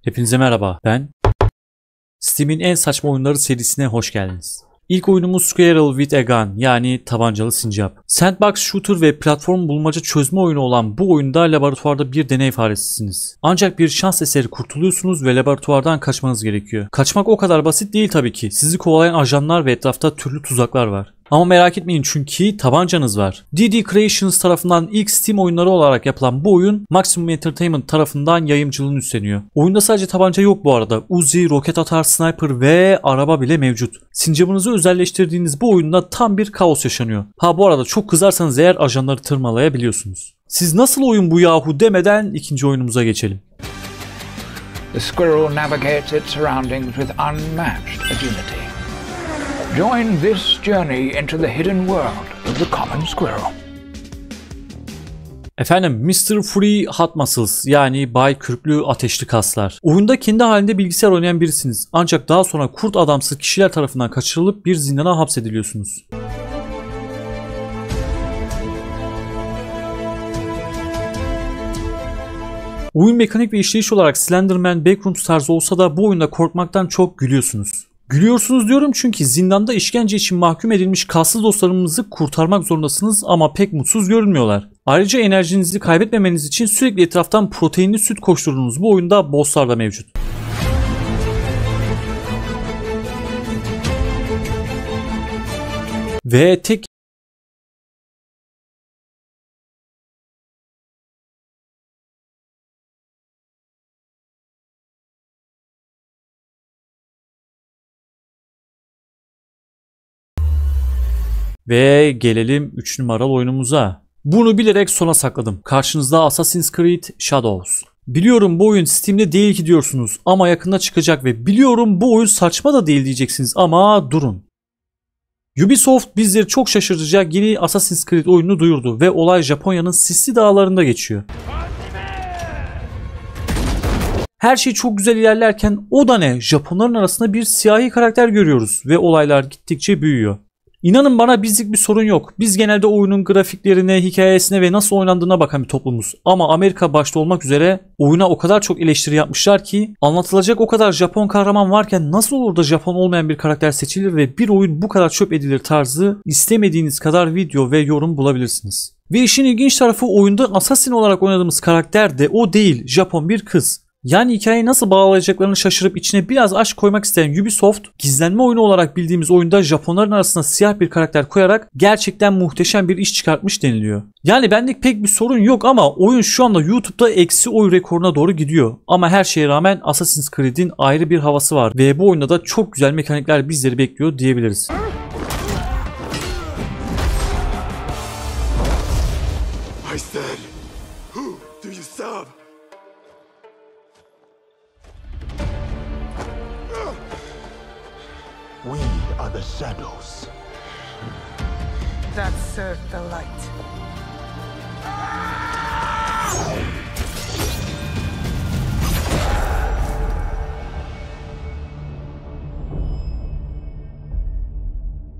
Hepinize merhaba, ben Steam'in en saçma oyunları serisine hoş geldiniz. İlk oyunumuz Squirrel with a Gun, yani tabancalı sincap. Sandbox shooter ve platform bulmaca çözme oyunu olan bu oyunda laboratuvarda bir deney faresisiniz. Ancak bir şans eseri kurtuluyorsunuz ve laboratuvardan kaçmanız gerekiyor. Kaçmak o kadar basit değil tabii ki. Sizi kovalayan ajanlar ve etrafta türlü tuzaklar var. Ama merak etmeyin çünkü tabancanız var. DD Creations tarafından ilk Steam oyunları olarak yapılan bu oyun Maximum Entertainment tarafından yayımcılığını üstleniyor. Oyunda sadece tabanca yok bu arada. Uzi, roket atar, sniper ve araba bile mevcut. Sincabınızı özelleştirdiğiniz bu oyunda tam bir kaos yaşanıyor. Ha bu arada çok kızarsanız eğer ajanları tırmalayabiliyorsunuz. Siz nasıl oyun bu yahu demeden ikinci oyunumuza geçelim. The squirrel navigates its surroundings with unmatched agility. Join this journey into the hidden world of the common squirrel. Efendim Mr. Free Hot Muscles, yani Bay Kürklü Ateşli Kaslar. Oyunda kendi halinde bilgisayar oynayan birisiniz. Ancak daha sonra kurt adamsı kişiler tarafından kaçırılıp bir zindana hapsediliyorsunuz. Oyun mekanik ve işleyiş olarak Slenderman Backrooms tarzı olsa da bu oyunda korkmaktan çok gülüyorsunuz. Gülüyorsunuz diyorum çünkü zindanda işkence için mahkum edilmiş kassız dostlarımızı kurtarmak zorundasınız ama pek mutsuz görünmüyorlar. Ayrıca enerjinizi kaybetmemeniz için sürekli etraftan proteinli süt koşturduğunuz bu oyunda bosslar da mevcut. Ve tek Ve gelelim 3 numaralı oyunumuza. Bunu bilerek sona sakladım. Karşınızda Assassin's Creed Shadows. Biliyorum bu oyun Steam'de değil ki diyorsunuz ama yakında çıkacak ve biliyorum bu oyun saçma da değil diyeceksiniz ama durun. Ubisoft bizleri çok şaşırtacak yeni Assassin's Creed oyununu duyurdu ve olay Japonya'nın sisli dağlarında geçiyor. Her şey çok güzel ilerlerken o da ne? Japonların arasında bir siyahi karakter görüyoruz ve olaylar gittikçe büyüyor. İnanın bana bizlik bir sorun yok. Biz genelde oyunun grafiklerine, hikayesine ve nasıl oynandığına bakan bir toplumuz. Ama Amerika başta olmak üzere oyuna o kadar çok eleştiri yapmışlar ki anlatılacak o kadar Japon kahraman varken nasıl olur da Japon olmayan bir karakter seçilir ve bir oyun bu kadar çöp edilir tarzı istemediğiniz kadar video ve yorum bulabilirsiniz. Ve işin ilginç tarafı oyunda Assassin olarak oynadığımız karakter de o değil, Japon bir kız. Yani hikayeyi nasıl bağlayacaklarını şaşırıp içine biraz aşk koymak isteyen Ubisoft, gizlenme oyunu olarak bildiğimiz oyunda Japonların arasına siyah bir karakter koyarak gerçekten muhteşem bir iş çıkartmış deniliyor. Yani benlik pek bir sorun yok ama oyun şu anda YouTube'da eksi oy rekoruna doğru gidiyor. Ama her şeye rağmen Assassin's Creed'in ayrı bir havası var ve bu oyunda da çok güzel mekanikler bizleri bekliyor diyebiliriz. I said, who do you serve? We are the shadows. That served the light.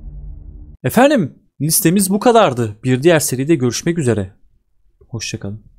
Efendim listemiz bu kadardı. Bir diğer seride görüşmek üzere. Hoşça kalın.